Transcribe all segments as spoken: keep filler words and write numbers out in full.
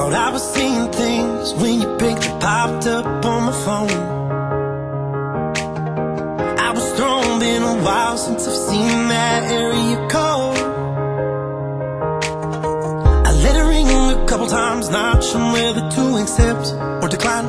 Thought I was seeing things when you picked it, popped up on my phone. I was thrown, been a while since I've seen that area code. I let it ring a couple times, not sure whether to accept or decline.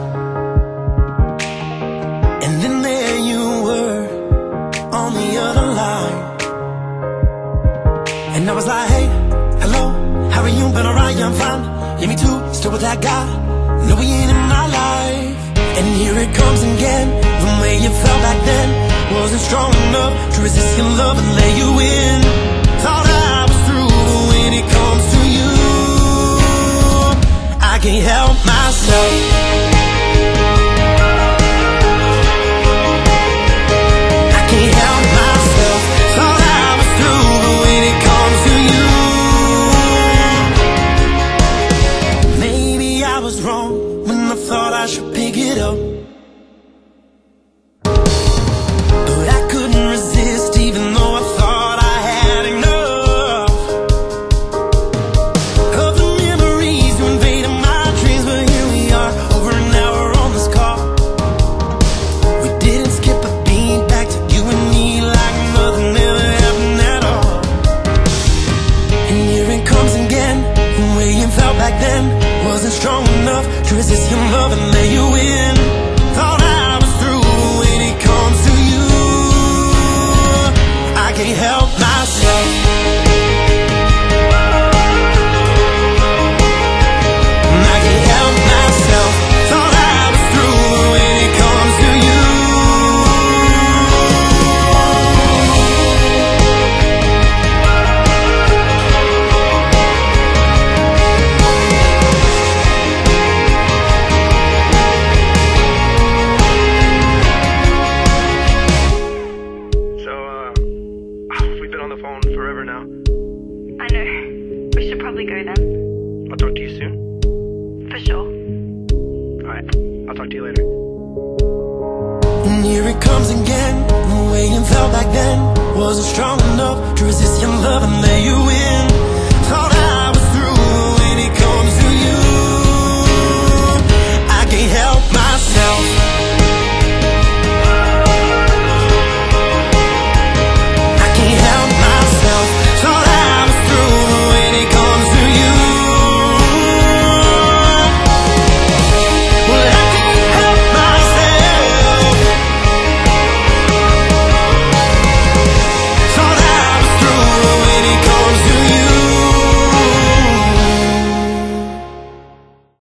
And then there you were, on the other line. And I was like, hey, hello, how are you? Been alright, yeah, I'm fine. Yeah, me too, still with that guy. No, he ain't in my life. And here it comes again. The way you felt back then wasn't strong enough to resist your love and let you in. Thought I was through, but when it comes to you, I can't help myself. I can't help myself. Thought I was through, but when it comes to you, maybe I was wrong when I thought I should pick it up. But I couldn't resist, even though I thought I had enough of the memories you invaded my dreams. But here we are, over an hour on this call. We didn't skip a beat, back to you and me like nothing ever happened at all. And here it comes again. The way you felt back then wasn't strong enough to resist your love and let you in. Thought I was through, but when it comes to you, I can't help myself. I can't help myself. Thought I was through, but when it comes to you, So, uh, we've been on the phone forever now. I know. We should probably go then. I'll talk to you soon. For sure. Alright, I'll talk to you later. and here it comes again. The way you felt back then wasn't strong